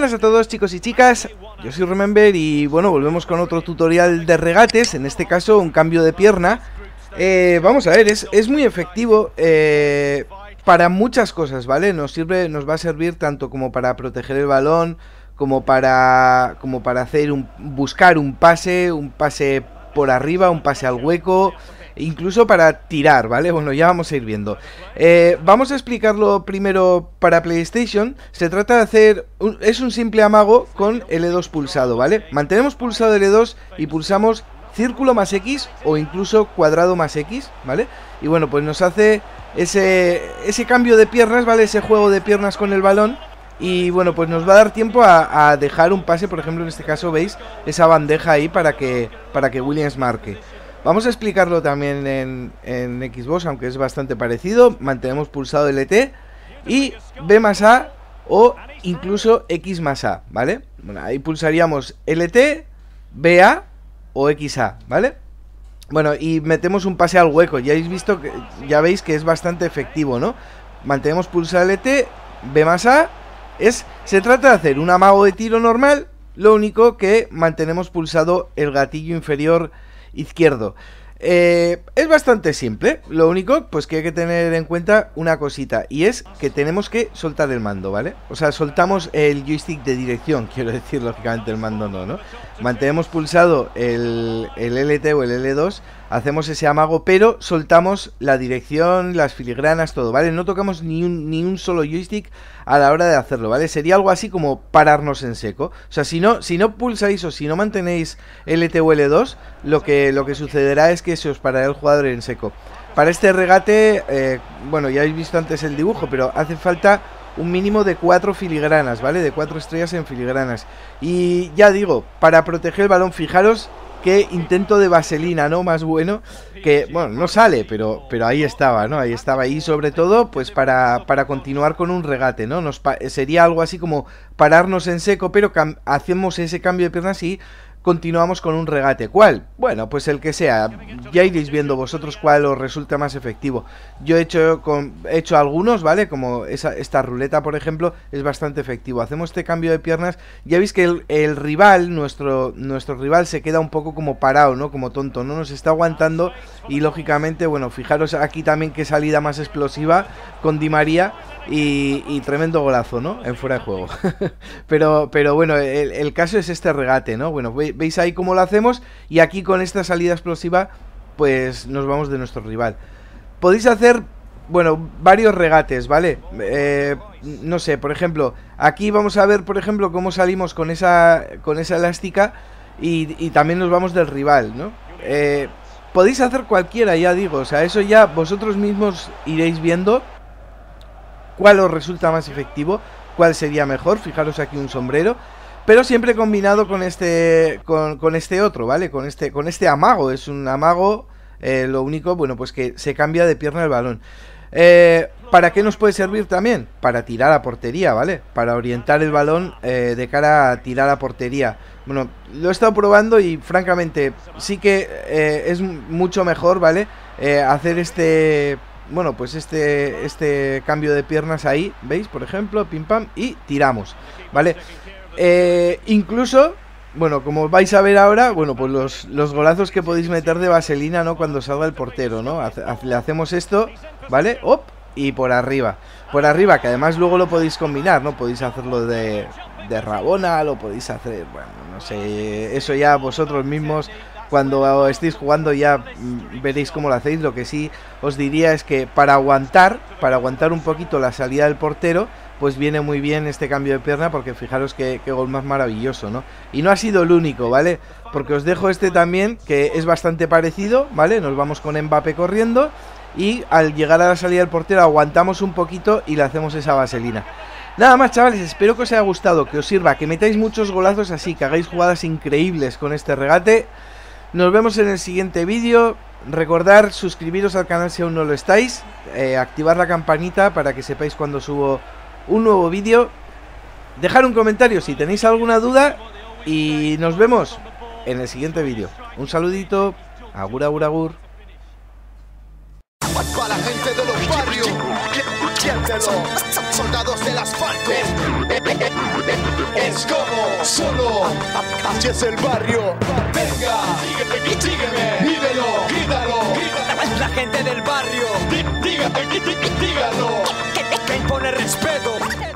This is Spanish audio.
buenas a todos, chicos y chicas, yo soy Remember y bueno, volvemos con otro tutorial de regates, en este caso un cambio de pierna. Vamos a ver, es muy efectivo para muchas cosas, ¿vale? Nos va a servir tanto como para proteger el balón, como para hacer buscar un pase por arriba, un pase al hueco, incluso para tirar, ¿vale? Bueno, ya vamos a ir viendo. Vamos a explicarlo primero para PlayStation. Se trata de hacer, es un simple amago con L2 pulsado, ¿vale? Mantenemos pulsado L2 y pulsamos círculo más X o incluso cuadrado más X, ¿vale? Y bueno, pues nos hace ese cambio de piernas, ¿vale? Ese juego de piernas con el balón. Y bueno, pues nos va a dar tiempo a dejar un pase, por ejemplo, en este caso, ¿veis? Esa bandeja ahí para que Williams marque. Vamos a explicarlo también en Xbox, aunque es bastante parecido. Mantenemos pulsado LT y B más A o incluso X más A, ¿vale? Bueno, ahí pulsaríamos LT, BA o XA, ¿vale? Bueno, y metemos un pase al hueco. Ya habéis visto que, ya veis que es bastante efectivo, ¿no? Mantenemos pulsado LT, B más A. Se trata de hacer un amago de tiro normal, lo único que mantenemos pulsado el gatillo inferior izquierdo. Es bastante simple, lo único pues que hay que tener en cuenta una cosita, y es que tenemos que soltar el mando, ¿vale? O sea, soltamos el joystick de dirección, quiero decir, lógicamente el mando no. Mantenemos pulsado el LT o el L2, hacemos ese amago, pero soltamos la dirección, las filigranas, todo, ¿vale? No tocamos ni un solo joystick a la hora de hacerlo, ¿vale? Sería algo así como pararnos en seco. O sea, si no pulsáis o si no mantenéis LT o L2, lo que sucederá es que se os parará el jugador en seco. Para este regate, bueno, ya habéis visto antes el dibujo, pero hace falta un mínimo de 4 filigranas, ¿vale? De 4 estrellas en filigranas. Y ya digo, para proteger el balón, fijaros qué intento de vaselina, ¿no? Más bueno, que, bueno, no sale, pero ahí estaba, ¿no? Ahí estaba, y sobre todo, pues para continuar con un regate, ¿no? Sería algo así como pararnos en seco, pero hacemos ese cambio de piernas y continuamos con un regate. ¿Cuál? Bueno, pues el que sea. Ya iréis viendo vosotros cuál os resulta más efectivo. Yo he hecho algunos, ¿vale? Como esta ruleta, por ejemplo, es bastante efectivo. Hacemos este cambio de piernas. Ya veis que el rival, nuestro rival, se queda un poco como parado, ¿no? Como tonto, no nos está aguantando. Y lógicamente, bueno, fijaros aquí también qué salida más explosiva con Di María. Y tremendo golazo, ¿no? En fuera de juego. pero bueno, el caso es este regate, ¿no? Bueno, veis ahí cómo lo hacemos. Y aquí con esta salida explosiva, pues nos vamos de nuestro rival. Podéis hacer, bueno, varios regates, ¿vale? No sé, por ejemplo, aquí vamos a ver, por ejemplo, cómo salimos con esa elástica. Y también nos vamos del rival, ¿no? Podéis hacer cualquiera, ya digo. O sea, eso ya vosotros mismos iréis viendo cuál os resulta más efectivo, cuál sería mejor. Fijaros aquí un sombrero, pero siempre combinado con este otro, ¿vale? Con este amago. Es un amago, lo único, bueno, pues que se cambia de pierna el balón. ¿Para qué nos puede servir también? Para tirar a portería, ¿vale? Para orientar el balón de cara a tirar a portería. Bueno, lo he estado probando y francamente sí que es mucho mejor, ¿vale? Hacer bueno, pues este cambio de piernas ahí, ¿veis? Por ejemplo, pim pam, y tiramos, ¿vale? Incluso, bueno, como vais a ver ahora, bueno, pues los golazos que podéis meter de vaselina, ¿no? Cuando salga el portero, ¿no? Le hacemos esto, ¿vale? ¡Op! Y por arriba, que además luego lo podéis combinar, ¿no? Podéis hacerlo de Rabona, lo podéis hacer, bueno, no sé, eso ya vosotros mismos cuando estéis jugando ya veréis cómo lo hacéis. Lo que sí os diría es que para aguantar un poquito la salida del portero, pues viene muy bien este cambio de pierna, porque fijaros qué gol más maravilloso, ¿no? Y no ha sido el único, ¿vale? Porque os dejo este también, que es bastante parecido, ¿vale? Nos vamos con Mbappé corriendo y al llegar a la salida del portero aguantamos un poquito y le hacemos esa vaselina. Nada más, chavales, espero que os haya gustado, que os sirva, que metáis muchos golazos así, que hagáis jugadas increíbles con este regate. Nos vemos en el siguiente vídeo. Recordad suscribiros al canal si aún no lo estáis, activar la campanita para que sepáis cuando subo un nuevo vídeo, dejar un comentario si tenéis alguna duda y nos vemos en el siguiente vídeo. Un saludito, agur agur agur. Para la gente de los barrios. siéntelo. Soldados del asfalto. Es como solo. Así es el barrio. Venga, sígueme, vívelo, grítalo. La gente del barrio. Dígalo. Que impone respeto.